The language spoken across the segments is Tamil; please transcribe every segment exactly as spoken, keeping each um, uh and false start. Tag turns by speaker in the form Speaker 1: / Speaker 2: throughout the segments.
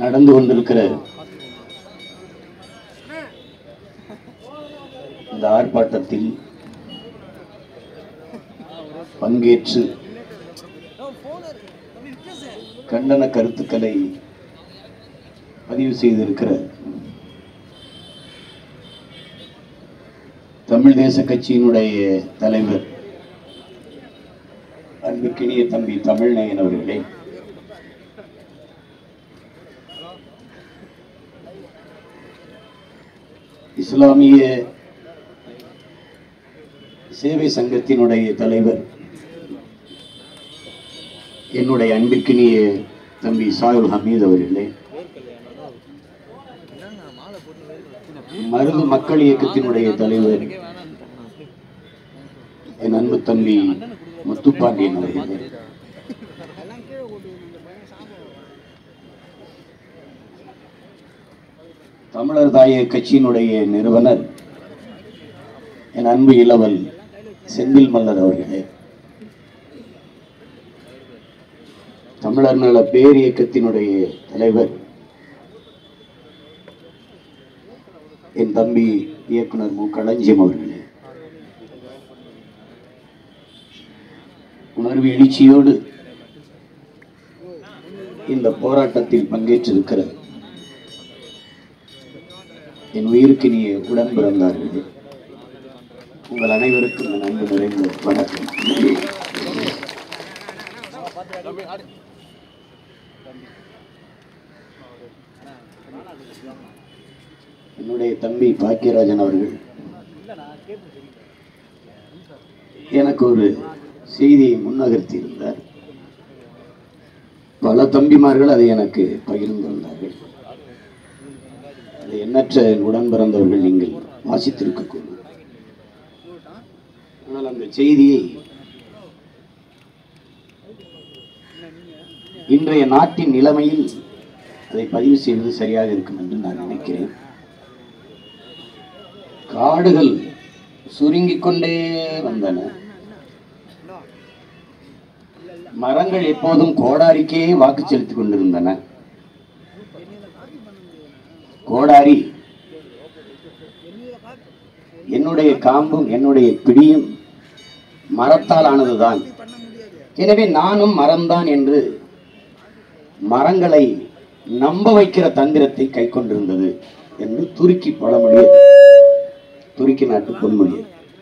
Speaker 1: நடந்து கொண்டிருக்கிற இந்த ஆர்ப்பாட்டத்தில் பங்கேற்று கண்டன கருத்துக்களை பதிவு செய்திருக்கிற தமிழ் தேச கட்சியினுடைய தலைவர் அன்புக்கினிய தம்பி தமிழ்நயன் அவர்களே, இஸ்லாமிய சேவை சங்கத்தினுடைய தலைவர் என்னுடைய அன்பிற்கினிய தம்பி சாயுல் ஹமீத் அவர்களே, மருது மக்கள் இயக்கத்தினுடைய தலைவர் என் அன்பு தம்பி முத்துப்பாண்டியன் அவர்களே, தமிழர் தாய கட்சியினுடைய நிறுவனர் என் அன்பு இளவல் செந்தில் மல்லர் அவர்களே, தமிழர் நல பேர் இயக்கத்தினுடைய தலைவர் என் தம்பி இயக்குனர் மு களஞ்சியம் அவர்களே, உணர்வு எழுச்சியோடு இந்த போராட்டத்தில் பங்கேற்றிருக்கிற என் உயிருக்கினிய உடன் பிறந்தார்களே, உங்கள் அனைவருக்கும் என் அன்பு நிறைந்த வணக்கம். என்னுடைய தம்பி பாக்கியராஜன் அவர்கள் எனக்கு ஒரு செய்தியை முன்னகர்த்தி இருந்தார். பல தம்பிமார்கள் அதை எனக்கு பகிர்ந்திருந்தார்கள். அதை எண்ணற்ற உடன் பிறந்தவர்கள் நீங்கள் வாசித்திருக்கக்கூடும். ஆனால் அந்த செய்தியை இன்றைய நாட்டின் நிலைமையில் அதை பதிவு செய்வது சரியாக இருக்கும் என்று நான் நினைக்கிறேன். காடுகள் சுருங்கிக் கொண்டே வந்தன. மரங்கள் எப்போதும் கோடாரிக்கே வாக்கு செலுத்திக் கொண்டிருந்தன. கோடாரி என்னுடைய காம்பும் என்னுடைய பிடியும் மரத்தால் ஆனதுதான், எனவே நானும் மரம்தான் என்று மரங்களை நம்ப வைக்கிற தந்திரத்தை கை கொண்டிருந்தது என்று துருக்கி பழமொழிய, துருக்கி நாட்டு பொன்மொழிய.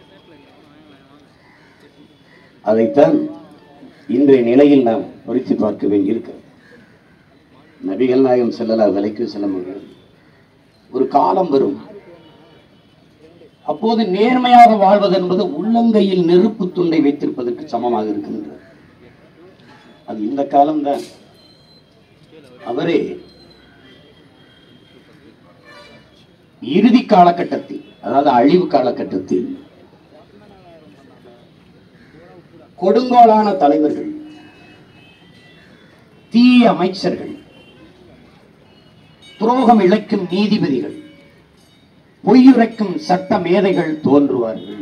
Speaker 1: அதைத்தான் இன்றைய நிலையில் நாம் பொறித்து பார்க்க வேண்டியிருக்கிறது. நபிகள் நாயகம் ஸல்லல்லாஹு அலைஹி வஸல்லம் ஒரு காலம் வரும், அப்போது நேர்மையாக வாழ்வது என்பது உள்ளங்கையில் நெருப்பு துண்டை வைத்திருப்பதற்கு சமமாக இருக்கின்றது. அது இந்த காலம்தான். அவரே இறுதி காலகட்டத்தில், அதாவது அழிவு காலகட்டத்தில் கொடுங்கோலான தலைவர்கள், தீய அமைச்சர்கள், துரோகம் இழைக்கும் நீதிபதிகள், பொய்யுரைக்கும் சட்ட மேதைகள் தோன்றுவார்கள்.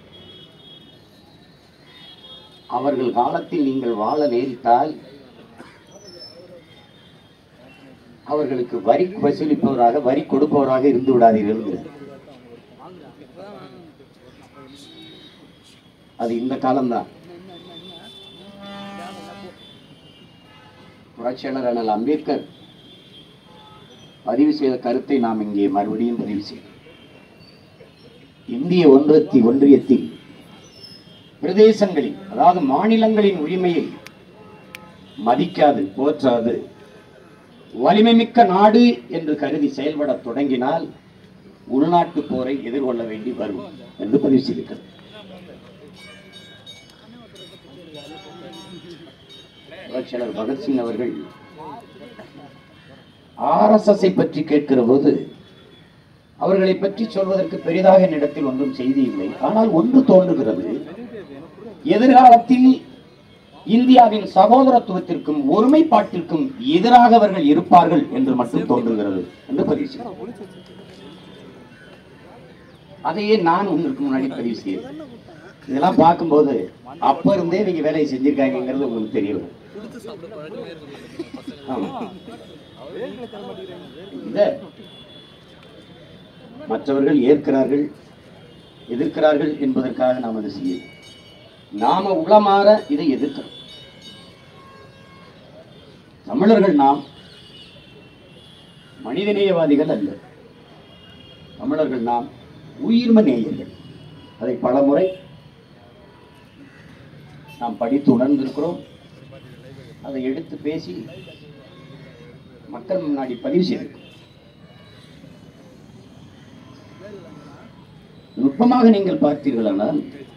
Speaker 1: அவர்கள் காலத்தில் நீங்கள் வாழ நேரிட்டால் அவர்களுக்கு வரி வசூலிப்பவராக, வரி கொடுப்பவராக இருந்து விடாதீர்கள். அது இந்த காலம்தான். புரட்சியாளர் அண்ணல் அம்பேத்கர் பதிவு செய்த கருத்தை நாம் இங்கே மறுபடியும் பதிவு செய்தோம். இந்திய ஒன்றத்தி ஒன்றியத்தில் பிரதேசங்களில், அதாவது மாநிலங்களின் உரிமையை மதிக்காது, போற்றாது, வலிமை மிக்க நாடு என்று கருதி செயல்பட தொடங்கினால் உள்நாட்டு போரை எதிர்கொள்ள வேண்டி வரும் என்று பதிவு செய்திருக்கிறது. புரட்சியாளர் பகத்சிங் அவர்கள் ஆர் எஸ் எஸ் பற்றி கேட்கிற போது அவர்களை பற்றி சொல்வதற்கு பெரிதாக என்னிடத்தில் ஒன்றும் செய்தி இல்லை. ஆனால் ஒன்று தோன்றுகிறது, எதிர்காலத்தில் இந்தியாவின் சகோதரத்துவத்திற்கும் ஒருமைப்பாட்டிற்கும் எதிராக அவர்கள் இருப்பார்கள் என்று மட்டும் தோன்றுகிறது என்று பதிவு செய்தார். அதையே நான் உங்களுக்கு முன்னாடி பதிவு செய்தேன். இதெல்லாம் பார்க்கும்போது அப்ப இருந்தே நீங்க வேலையை செஞ்சிருக்காங்கிறது உங்களுக்கு தெரியும். இத மற்றவர்கள் ஏற்கிறார்கள் எதிர்க்கிறார்கள் என்பதற்காக நாம் அதை செய்ய நாம உளமாற இதை எதிர்க்கிறோம். தமிழர்கள் நாம் மனிதநேயவாதிகள் அல்ல. தமிழர்கள் நாம் உயிர்ம நேயர்கள். அதை பலமுறை நாம் படித்து உணர்ந்திருக்கிறோம். அதை எடுத்து பேசி மக்கள் முன்னாடி பதிவு செய்திருக்கிறோம். நுட்பமாக நீங்கள் பார்த்தீர்களானால்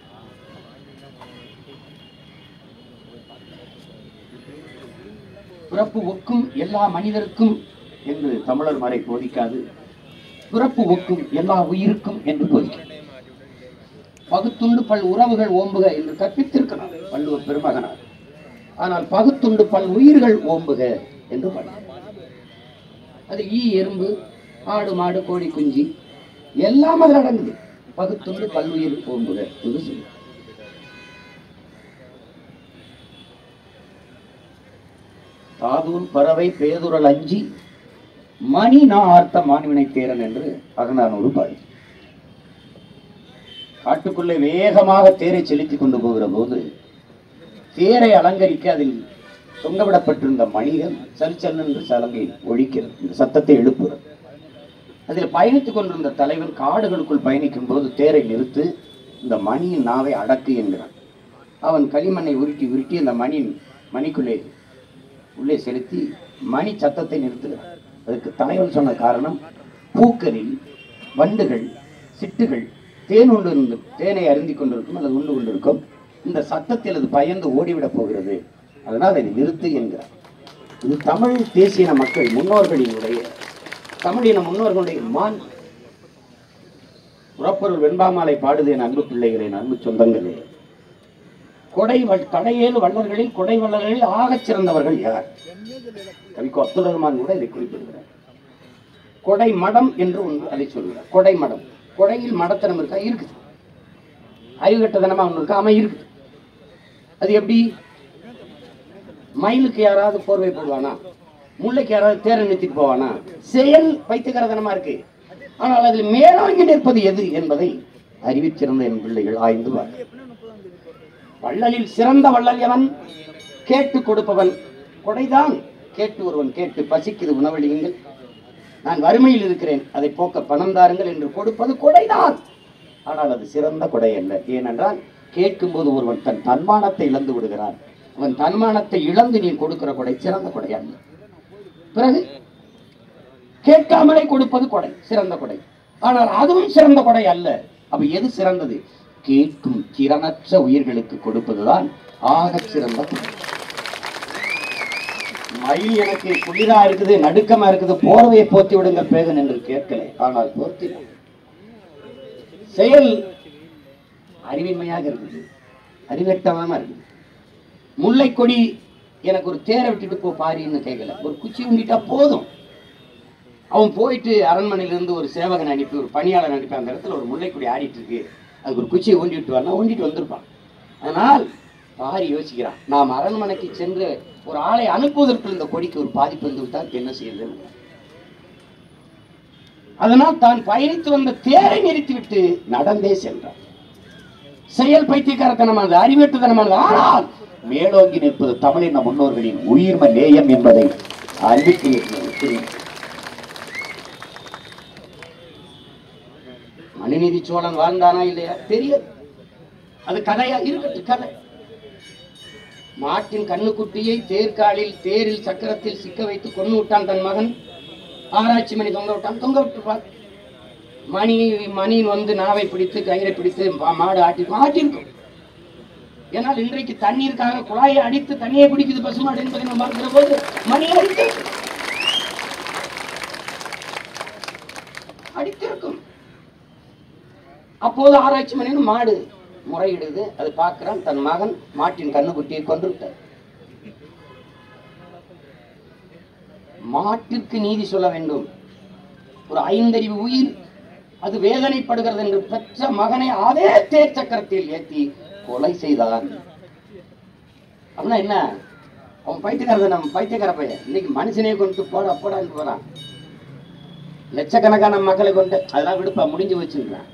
Speaker 1: பிறப்பு ஒக்கும் எல்லா மனிதருக்கும் என்று தமிழர் மறை போதிக்காது, பிறப்பு ஒக்கும் எல்லா உயிருக்கும் என்று போதிக்கிறது. பகுத்துண்டு பல் உறவுகள் ஓம்புக என்று கற்பித்திருக்கிறார் வள்ளுவர் பெருமகனார். ஆனால் பகுத்துண்டு பல் உயிர்கள் ஓம்புக என்று பாடுகிறார். அது ஈ எறும்பு ஆடு மாடு கோழி குஞ்சு எல்லாம் அதில் அடங்குது. பகுத்துண்டு பல்லுயிர் ஓம்புக என்று சொல்லி தாதூன் பறவை பேதுரல் அஞ்சி மணி நான் ஆர்த்த மாண்வினை தேரன் என்று அகநானூறு பாடு. காட்டுக்குள்ளே வேகமாக தேரை செலுத்திக் கொண்டு போகிற போது தேரை அலங்கரிக்க அதில் தொங்கவிடப்பட்டிருந்த மணிகள் சல்சல் என்று சலங்கை ஒழிக்கிறது, இந்த சத்தத்தை எழுப்புகிறது. அதில் பயணித்துக் கொண்டிருந்த தலைவன் காடுகளுக்குள் பயணிக்கும் போது தேரை நிறுத்து, இந்த மணியின் நாவை அடக்கு என்கிறான். அவன் களிமண்ணை உருட்டி உருட்டி அந்த மணியின் மணிக்குள்ளே உள்ளே செலுத்தி மணி சத்தத்தை நிறுத்துகிறான். அதற்கு தலைவன் சொன்ன காரணம், பூக்களில் வண்டுகள் சிட்டுகள் தேன் உண்டு இருந்து தேனை அருந்தி கொண்டிருக்கும் அல்லது உண்டு கொண்டிருக்கும், இந்த சத்தத்தில் அது பயந்து ஓடிவிடப் போகிறது, அதனால் அதை நிறுத்து என்கிறார். இது தமிழ் தேசிய மக்கள் முன்னோர்களினுடைய தமிழின முன்னோர்களுடைய மான். புறப்பொருள் வெண்பாமாலை பாடுது என் அன்பு பிள்ளைகளே, அன்பு சொந்தங்களே. கொடை கடையேழு வள்ளல்களில் கொடை வள்ளல்களில் ஆகச் சிறந்தவர்கள் யார்? கவிக்கோ அப்துல் ரஹ்மான் கூட இதை குறிப்பிடுகிறார். கொடை மடம் என்று ஒன்று அதை சொல்கிறார். கொடை மடம், கொடையில் மடத்தனம் இருக்கா? இருக்குது. அறிவுகட்டத்தனமா ஒன்று இருக்கா? அமை இருக்குது. அது எப்படி? மயிலுக்கு யாராவது போர்வை போடுவானா? முல்லைக்கு யாராவது தேரை நிறுத்திட்டு போவானா? செயல் பைத்தியகாரத்தனமா இருக்கு. ஆனால் அதில் மேலோங்கி நிற்பது எது என்பதை அறிவிச்சிருந்த என் பிள்ளைகள் ஆய்ந்துவார். வள்ளலில் சிறந்த வள்ளல் எவன்? கேட்டு கொடுப்பவன். கொடைதான். கேட்டு ஒருவன் கேட்டு பசிக்குது உணவளியுங்கள், நான் வறுமையில் இருக்கிறேன் அதை போக்க பணம் தாருங்கள் என்று கொடுப்பது கொடைதான். ஆனால் அது சிறந்த கொடை அல்ல. ஏனென்றால் கேட்கும்போது ஒருவன் தன் தன்மானத்தை இழந்து விடுகிறான். அவன் தன்மானத்தை இழந்து நீ கொடுக்கிற கொடை சிறந்த கொடை அல்ல. பிறகு கேட்காமலே கொடுப்பது கொடை, சிறந்த கொடை. ஆனால் அதுவும் சிறந்த கொடை அல்ல. அப்ப எது சிறந்தது? கேட்கும் திறனற்ற உயிர்களுக்கு கொடுப்பதுதான் ஆக சிறந்த கொடை. மயில் எனக்கு குளிரா இருக்குது, நடுக்கமா இருக்குது, போர்வையை போர்த்தி விடுங்க பேகன் என்று கேட்கலை. ஆனால் போர்த்தினான். செயல் அறிவின்மையாக இருக்குது, அறிவட்டமா இருக்குது. முல்லை கொடி எனக்கு ஒரு தேரை விட்டுட்டு போ பாரின்னு கேட்கல, ஒரு குச்சி உண்டிட்டா போதும். அவன் போயிட்டு அரண்மனையிலிருந்து ஒரு சேவகன் அனுப்பி ஒரு பணியாளர் அனுப்பி அந்த இடத்துல ஒரு முல்லைக்கொடி ஆடிட்டு இருக்கு, அதுக்கு ஒரு குச்சியை ஊண்டிட்டு வரனா ஊண்டிட்டு வந்திருப்பான். ஆனால் பாரி யோசிக்கிறான், நாம் அரண்மனைக்கு சென்று ஒரு ஆளை அனுப்புவதற்கு இந்த கொடிக்கு ஒரு பாதிப்பு வந்து விட்டால் என்ன செய்யுது? அதனால் தான் பயணித்து வந்த தேரை நிறுத்திவிட்டு நடந்தே சென்றான். செயல் பைத்தியக்காரத்தனமானது, அறிவேட்டுத்தனமானது. ஆனால் மேலோங்கி நிற்பது தமிழின முன்னோர்களின் உயிர்ம நேயம் என்பதை அறிவிக்கிறேன். மனுநீதி சோழன் வாழ்ந்தானா இல்லையா தெரியாது, அது கதையா இருக்கட்டும். கதை மாட்டின் கண்ணுக்குட்டியை தேர்காலில் தேரில் சக்கரத்தில் சிக்க வைத்து கொண்டு விட்டான் தன் மகன். ஆராய்ச்சி மணி தொங்க விட்டான், தொங்க விட்டுருப்பார். மணி மணியின் வந்து நாவை பிடித்து கயிறை பிடித்து மாடு ஆட்டி ஆட்டிருக்கும். ஏன்னால் இன்றைக்கு தண்ணீருக்காக குழாயை அடித்து தண்ணியை குடிக்குது பசுமாடு என்பதை நம்ம பார்க்கிற போது மணி அடித்து அடித்திருக்கும். அப்போது ஆராய்ச்சி மணின்னு மாடு முறையிடுது. அது பார்க்கிறான், தன் மகன் மாட்டின் கண்ணுக்குட்டியை கொண்டு விட்டார். மாட்டிற்கு நீதி சொல்ல வேண்டும். ஒரு ஐந்தறிவு உயிர் அது வேதனைப்படுகிறது என்று பெற்ற மகனை அதே தேர் சக்கரத்தில் ஏற்றி கொலை செய்தான். அப்படின்னா என்ன? அவன் பைத்தியக்காரன், நம்ம பைத்தியக்கார பையன். இன்னைக்கு மனுஷனே கொண்டு போட போடான்னு போறான். லட்சக்கணக்கான மக்களை கொண்டு அதெல்லாம் விடுப்பா முடிஞ்சு வச்சுருக்கான்.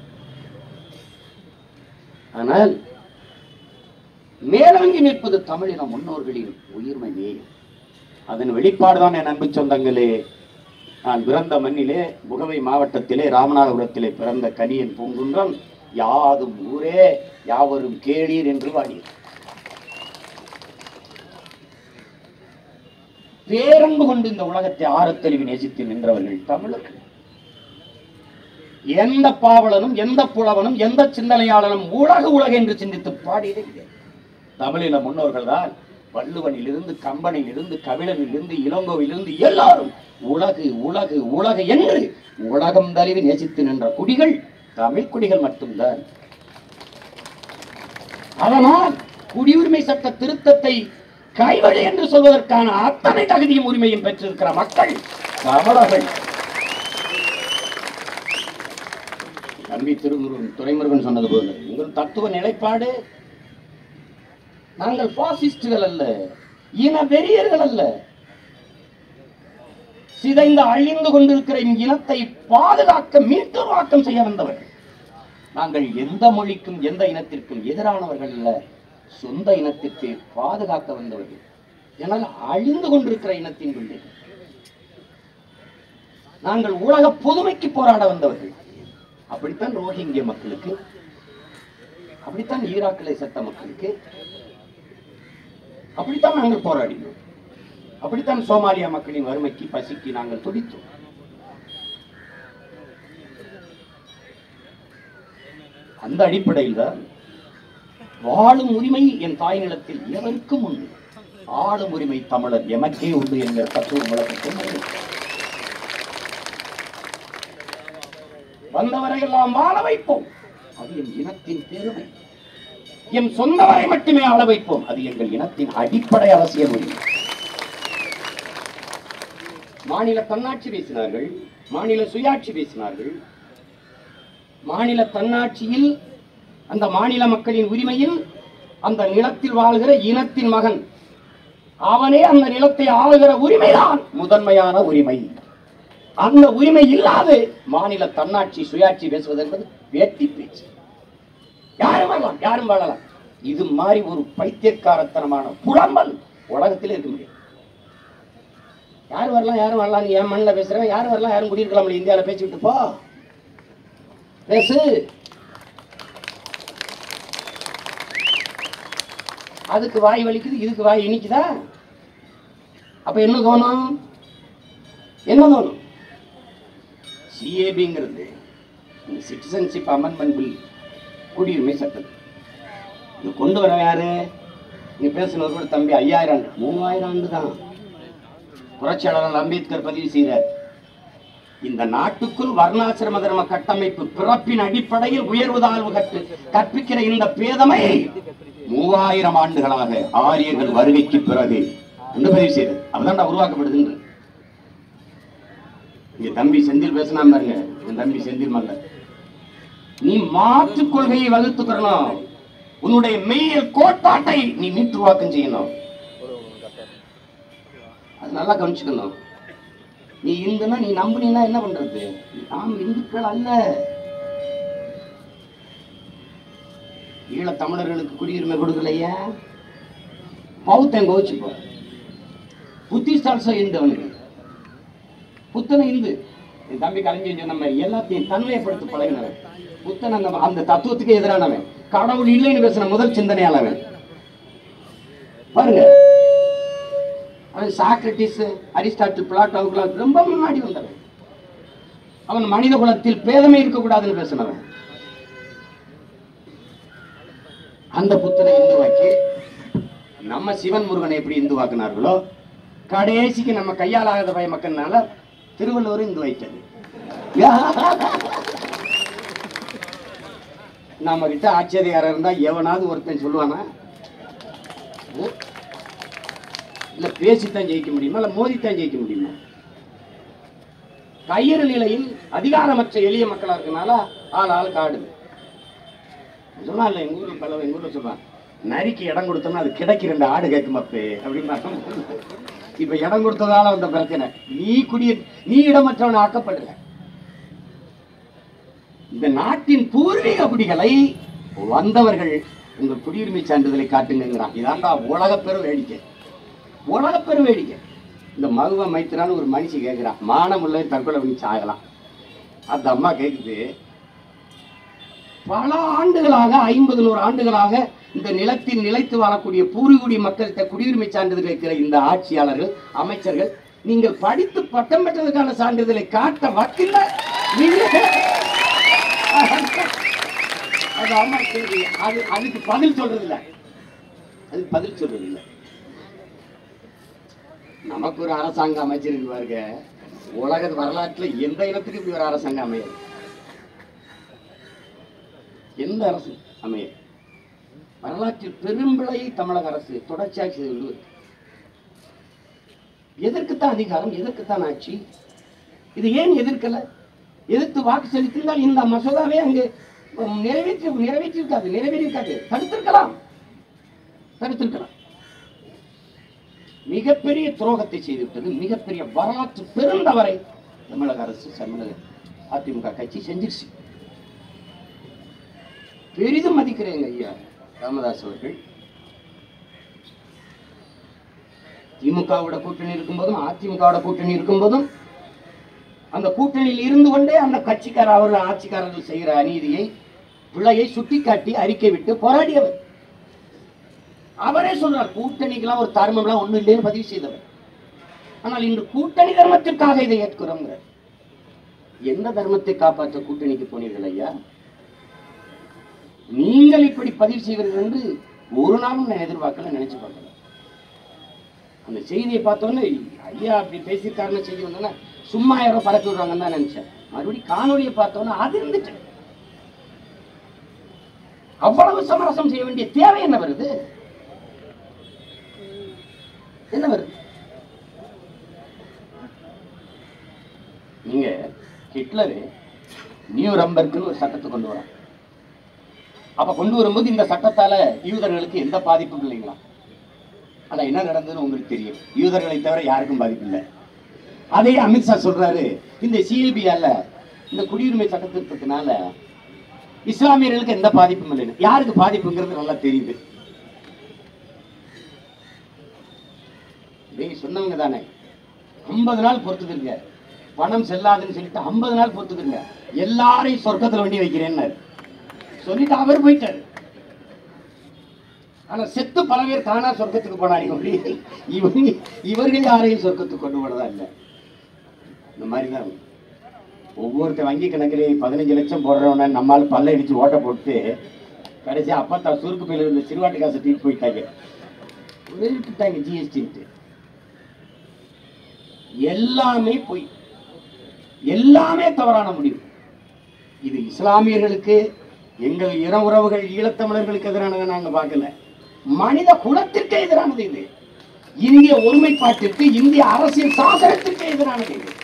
Speaker 1: ஆனால் மேலோங்கி நிற்பது தமிழின முன்னோர்களின் உயிர்மையே. அதன் வெளிப்பாடுதான் என் அன்பு சொந்தங்களே. நான் பிறந்த மண்ணிலே, புகவை மாவட்டத்திலே, ராமநாதபுரத்திலே பிறந்த கனியன் பூங்குன்றம் யாதும் ஊரே யாவரும் கேளீர் என்று வாடியது. பேரன்பு கொண்டு இந்த உலகத்தை ஆரத்தெளிவு நேசித்து நின்றவர்கள் தமிழர்கள். எந்த பாவலனும் எந்த புலவனும் எந்த சிந்தனையாளனும் உலக உலக என்று சிந்தித்து பாடியதே இல்லை. தமிழின முன்னோர்கள் தான் வள்ளுவனில் இருந்து, கம்பனில் இருந்து, கபிலனில் இருந்து, இளங்கோவில் இருந்து எல்லாரும் உலகு உலகு உலகு என்று உலகம் தழுவி நேசித்து நின்ற குடிகள் தமிழ் குடிகள் மட்டும்தான். அதனால் குடியுரிமை சட்ட திருத்தத்தை கைவழி என்று சொல்வதற்கான அத்தனை தகுதியும் உரிமையும் பெற்றிருக்கிற மக்கள் தமிழர்கள். தம்பி திருமுருகன் துரைமுருகன் சொன்னது போல உங்கள் தத்துவ நிலைப்பாடு, நாங்கள் பாசிஸ்டுகள் அல்ல, இன வெறியர்கள் அல்ல. சிதைந்து அழிந்து கொண்டிருக்கிற இனத்தை பாதுகாக்க மீட்டுருவாக்கம் செய்ய வந்தவர்கள். நாங்கள் எந்த மொழிக்கும் எந்த இனத்திற்கும் எதிரானவர்கள் அல்ல, சொந்த இனத்திற்கு பாதுகாக்க வந்தவர்கள். என்னால் அழிந்து கொண்டிருக்கிற இனத்தின் பிள்ளைகள். நாங்கள் உலக பொதுமைக்கு போராட வந்தவர்கள். அப்படித்தான் ரோஹிங்கிய மக்களுக்கு, அப்படித்தான் ஈராக்கிலே செத்த மக்களுக்கு, அப்படித்தான் நாங்கள் போராடினோம். அப்படித்தான் சோமாலியா மக்களின் வறுமைக்கு பசிக்கு நாங்கள் துடித்தோம். அந்த அடிப்படையில் தான் வாழும் உரிமை என் தாய் நிலத்தில் எவருக்கும் உண்டு, ஆளும் உரிமை தமிழர் எமக்கே உண்டு என்கிற தத்துவ விளக்கத்தை வந்தவரை எல்லாம் வாழ வைப்போம், அது என் இனத்தின் பெருமை. என் சொந்தவரை மட்டுமே ஆள வைப்போம், அது எங்கள் இனத்தின் அடிப்படை அவசியம் உரிமை. மாநில தன்னாட்சி பேசினார்கள், மாநில சுயாட்சி பேசினார்கள். மாநில தன்னாட்சியில் அந்த மாநில மக்களின் உரிமையில் அந்த நிலத்தில் வாழ்கிற இனத்தின் மகன் அவனே அந்த நிலத்தை ஆளுகிற உரிமைதான் முதன்மையான உரிமை. அந்த உரிமை இல்லாது மாநில தன்னாட்சி சுயாட்சி பேசுவது என்பது வேட்டி பேச்சு. யாரும் வாழலாம், யாரும் வாழலாம். இது மாதிரி ஒரு பைத்தியக்காரத்தனமான புலம்பல் உலகத்தில் இருக்க முடியும். யாரும் வரலாம், யாரும் வரலாம். நீ என் மண்ணில் பேசுறேன், யாரும் வரலாம், யாரும் குடியிருக்கலாம். இந்தியாவில் பேசிவிட்டு போ, பேசு. அதுக்கு வாய் வலிக்குது, இதுக்கு வாய் இனிக்குதா? அப்ப என்ன தோணும்? என்ன தோணும்? சிஏபிங்கிறது சிட்டிசன்ஷிப் அமெண்ட்மெண்ட் பில், குடியுரிமை சட்டம். இது கொண்டு வர யாரு? நீங்க பேசினவர் கூட தம்பி ஐயாயிரம் ஆண்டு மூவாயிரம் ஆண்டு தான் புரட்சியாளர் அம்பேத்கர் பதிவு செய்தார். இந்த நாட்டுக்குள் வர்ணாசிரம தர்ம கட்டமைப்பு பிறப்பின் அடிப்படையில் உயர்வு தாழ்வு கற்று கற்பிக்கிற இந்த பேதமை மூவாயிரம் ஆண்டுகளாக ஆரியர்கள் வருகைக்கு பிறகு என்று பதிவு செய்தது. அதுதான் உருவாக்கப்படுது. இங்க தம்பி செந்தில் பேசினா பாருங்க, என் தம்பி செந்தில் மல்ல, நீ மாற்று கொள்கையை வகுத்துக்கணும், உன்னுடைய மெய்யல் கோட்பாட்டை நீ மீட்டுருவாக்கம் செய்யணும். அது நல்லா கவனிச்சுக்கணும். நீ இந்துன்னா நீ நம்புனீன்னா என்ன பண்றது? நாம் இந்துக்கள் அல்ல. ஈழ தமிழர்களுக்கு குடியுரிமை கொடுக்கலையா? பௌத்தன் கோச்சுப்போ, புத்திஸ்ட் ஆல்சோ இந்து. அவனுக்கு புத்தனை இந்து. என் தம்பி கலைஞர் சொன்ன மாதிரி எல்லாத்தையும் தன்மையப்படுத்தி பழகினவன் புத்தன். அந்த அந்த தத்துவத்துக்கு எதிரானவன், கடவுள் இல்லைன்னு பேசின முதல் சிந்தனையாளவன். பாருங்க, அவன் சாக்ரட்டிஸ், அரிஸ்டாட்டில், பிளாட்டோவுக்கு ரொம்ப முன்னாடி வந்தவன். அவன் மனித குலத்தில் பேதமே இருக்கக்கூடாதுன்னு பேசினவன். அந்த புத்தனை இந்துவாக்கி நம்ம சிவன் முருகனை எப்படி இந்துவாக்குனார்களோ, கடைசிக்கு நம்ம கையால் ஆகாத பய மக்கள்னால திருவள்ளுவர் இந்து வைத்தது. நம்ம கிட்ட ஆச்சரியாரா இருந்தா எவனாவது ஒருத்தன் சொல்லுவானா? இல்ல பேசித்தான் ஜெயிக்க முடியுமா, இல்ல மோதித்தான் ஜெயிக்க முடியுமா? கையறு நிலையில் அதிகாரமற்ற எளிய மக்களா இருக்கனால ஆள் ஆள் காடு சொன்னா இல்ல. எங்க ஊர்ல பல எங்க ஊர்ல சொல்றான், நரிக்கு இடம் கொடுத்தோம்னா அது கிடைக்கு ரெண்டு ஆடு கேட்கும் அப்பே அப்படின்னு. இப்ப இடம் கொடுத்ததால வந்த பிரச்சனை. நீ குடிய நீ இடமற்றவன் ஆக்கப்படுற. இந்த நாட்டின் பூர்வீக குடிகளை வந்தவர்கள் உங்க குடியுரிமை சான்றிதழை காட்டுங்கிறான். இதாண்டா உலக பெரும் வேடிக்கை, உலக பெரும் வேடிக்கை. இந்த மகுவ மைத்திரான்னு ஒரு மனுஷி கேட்கிறான், மானம் உள்ள தற்கொலை பண்ணி சாகலாம். அந்த அம்மா கேட்குது, பல ஆண்டுகளாக ஐம்பது நூறு ஆண்டுகளாக இந்த நிலத்தில் நிலைத்து வாழக்கூடிய பூர்வீகுடி மக்கள்கிட்ட குடியுரிமை சான்றிதழ் இருக்கிற இந்த ஆட்சியாளர்கள், அமைச்சர்கள், நீங்கள் படித்து பட்டம் பெற்றதுக்கான சான்றிதழை காட்ட வக்கில்ல. அது அம்மா கேள்வி. அது அதுக்கு பதில் சொல்றது இல்லை, அதுக்கு பதில் சொல்றது இல்லை. நமக்கு ஒரு அரசாங்க அமைச்சருக்கு பாருங்க, உலக வரலாற்றில் எந்த இனத்துக்கு இப்படி ஒரு அரசாங்கம் அமையாது, எந்த அரசு அமைய. வரலாற்றில் பெரும்பிழையை தமிழக அரசு தொடர்ச்சியாக செய்து. எதற்குத்தான் அதிகாரம், எதற்குத்தான் ஆட்சி? இது ஏன் எதிர்க்கல? எதிர்த்து வாக்கு செலுத்தினால் இந்த மசோதாவே அங்கு நிறைவேற்றி நிறைவேற்றிருக்காது நிறைவேறியிருக்காது தடுத்திருக்கலாம் தடுத்திருக்கலாம் மிகப்பெரிய துரோகத்தை செய்துவிட்டது. மிகப்பெரிய வரலாற்று பெருந்தவரை தமிழக அரசு, தமிழக அதிமுக கட்சி செஞ்சிருச்சு. பெரிதும் மதிக்கிறேங்க ஐயா ராமதாஸ் அவர்கள். திமுகவோட கூட்டணி இருக்கும் போதும் அதிமுகவோட கூட்டணி இருக்கும் போதும் அந்த கூட்டணியில் இருந்து கொண்டே அந்த கட்சிக்கார அவர்கள் ஆட்சிக்காரர்கள் செய்கிற அநீதியை, பிள்ளையை சுட்டிக்காட்டி அறிக்கை விட்டு போராடியவர். அவரே சொல்றார், கூட்டணிக்கெல்லாம் ஒரு தர்மம்லாம் ஒண்ணும் இல்லைன்னு பதிவு செய்தவர். ஆனால் இன்று கூட்டணி தர்மத்திற்காக இதை ஏற்கிறோம். எந்த தர்மத்தை காப்பாற்ற கூட்டணிக்கு போனீர்கள் ஐயா? நீங்கள் இப்படி பதிவு செய்வீர்கள் என்று ஒரு நாளும் நான் எதிர்பார்க்கல, நினைச்சு பார்க்கல. அந்த செய்தியை பார்த்தோன்னே ஐயா அப்படி பேசியிருக்காருன்னு செய்தி வந்தோன்னா சும்மா யாரோ பறக்க விடுறாங்கன்னு தான் நினைச்சேன். மறுபடியும் காணொலியை பார்த்தோன்னா அது இருந்துச்சு. அவ்வளவு சமரசம் செய்ய வேண்டிய தேவை என்ன வருது? என்ன வருது? நீங்க ஹிட்லரு நியூரம்பர்க்னு ஒரு சட்டத்தை கொண்டு வர, அப்ப கொண்டு வரும்போது இந்த சட்டத்தால யூதர்களுக்கு எந்த பாதிப்பும் இல்லைங்களா? ஆனா என்ன நடந்ததுன்னு உங்களுக்கு தெரியும். யூதர்களை தவிர யாருக்கும் பாதிப்பு இல்லை. அதே அமித்ஷா சொல்றாரு, இந்த சிஏபியால இந்த குடியுரிமை சட்ட திருத்தத்தினால இஸ்லாமியர்களுக்கு எந்த பாதிப்பும் இல்லைன்னு. யாருக்கு பாதிப்புங்கிறது நல்லா தெரியுது. நீங்க சொன்னவங்க தானே, ஐம்பது நாள் பொறுத்துக்கிறீங்க, பணம் செல்லாதுன்னு சொல்லிட்டு ஐம்பது நாள் பொறுத்துக்கிறீங்க, எல்லாரையும் சொர்க்கத்தில் வண்டி வைக்கிறேன்னு சொல்லிட்டு அவர் போயிட்டாரு. ஆனா செத்து பல பேர் தானா சொர்க்கத்துக்கு போனாங்க. இவங்க இவர்கள் யாரையும் சொர்க்கத்துக்கு கொண்டு போனதா இல்லை. இந்த மாதிரிதான் ஒவ்வொருத்த வங்கி கணக்கிலே பதினஞ்சு லட்சம் போடுறவன நம்மால் பல்ல இடிச்சு ஓட்ட போட்டு கடைசி அப்பத்தா சுருக்கு பையில இருந்த சிறுவாட்டு காசை தூக்கி போயிட்டாங்க, விட்டுட்டாங்க ஜிஎஸ்டின்ட்டு. எல்லாமே போய் எல்லாமே தவறான முடிவு. இது இஸ்லாமியர்களுக்கு, எங்கள் இன உறவுகள் ஈழத்தமிழர்களுக்கு எதிரானதை நாங்க பார்க்கல, மனித குலத்திற்கு எதிரானது. இது இந்திய ஒருமைப்பாட்டிற்கு, இந்திய அரசியல் சாசனத்திற்கு எதிரானது. இது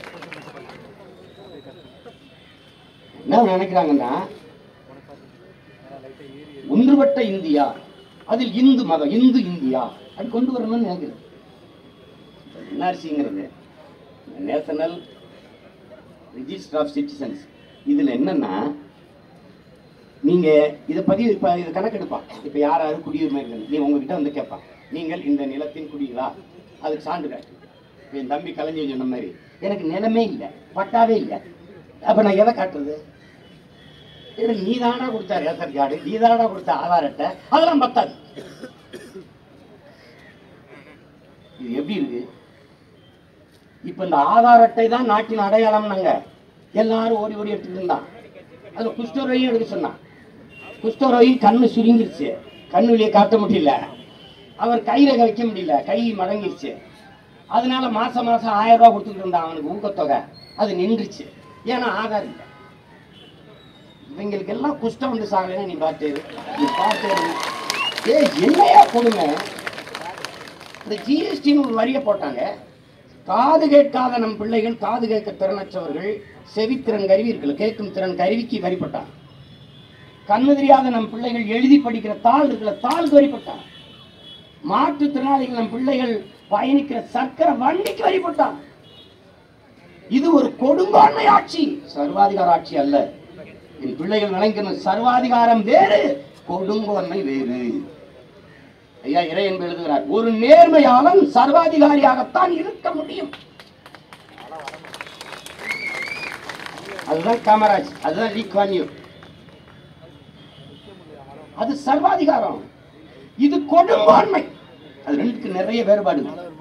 Speaker 1: என்ன நினைக்கிறாங்கன்னா, ஒன்றுபட்ட இந்தியா, அதில் இந்து மதம், இந்து இந்தியா அது கொண்டு வரணும்னு நினைக்கிறது. என்ஆர்சிங்கிறது நேஷனல் ரிஜிஸ்டர் ஆஃப் சிட்டிசன்ஸ். இதுல என்னன்னா, நீங்க இதை பதிவு இப்ப இதை கணக்கெடுப்பான். இப்ப யார் யாரும் குடியுரிமை இருக்கு, நீ உங்ககிட்ட வந்து கேட்பான், நீங்கள் இந்த நிலத்தின் குடிகளா, அதுக்கு சான்று காட்டு. என் தம்பி கலைஞர் சொன்ன மாதிரி எனக்கு நிலமே இல்லை, பட்டாவே இல்லை, அப்ப நான் எதை காட்டுறது? நீ தானா கொடுத்த ரேஷன் கார்டு, நீ தானா கொடுத்த ஆதார் அட்டை, அதெல்லாம் பத்தாது. இது எப்படி இருக்கு? இப்ப இந்த ஆதார் அட்டை தான் நாட்டின் அடையாளம். நாங்க எல்லாரும் ஓடி ஓடி எடுத்துட்டு இருந்தான். அதுல குஷ்டரோகியும் எடுக்க சொன்னான். குஷ்டரோகி கண்ணு சுருங்கிருச்சு, கண்ணு வெளியே காட்ட முடியல, அவர் கையில வைக்க முடியல, கை மடங்கிருச்சு. அதனால மாசம் மாசம் ஆயிரம் ரூபாய் கொடுத்துட்டு இருந்தான் அவனுக்கு ஊக்கத்தொகை, அது நின்றுச்சு. ஏன்னா ஆதார் இல்லை. இவங்களுக்கு எல்லாம் குஷ்டம் வந்து சாகலைன்னா நீ பாட்டு நீ பாட்டு ஏ என்னையா கொடுங்க. இந்த ஜிஎஸ்டின்னு ஒரு வரியை போட்டாங்க. காது கேட்காத நம் பிள்ளைகள், காது கேட்க திறனற்றவர்கள், செவித்திறன் கருவி இருக்குல்ல, கேட்கும் திறன் கருவிக்கு வரி போட்டாங்க. கண்ணு தெரியாத நம் பிள்ளைகள் எழுதி படிக்கிற தாள் இருக்கிற தாளுக்கு வரிப்பட்டான். மாற்றுத்திறனாளிகள் நம் பிள்ளைகள் பயணிக்கிற சர்க்கரை வண்டிக்கு வரிப்பட்டான். இது ஒரு கொடுங்கான்மை ஆட்சி, சர்வாதிகார ஆட்சி அல்ல. என் பிள்ளைகள் விளங்கின சர்வாதிகாரம் வேறு, கொடுங்கோன்மை வேறு. ஐயா இறையன்பு எழுதுகிறார், ஒரு நேர்மையாளன் சர்வாதிகாரியாகத்தான் இருக்க முடியும். அதுதான் காமராஜ், அதுதான் லீ குவான் யூ. அது சர்வாதிகாரம், இது கொடுங்கோன்மை. அது ரெண்டுக்கு நிறைய வேறுபாடு.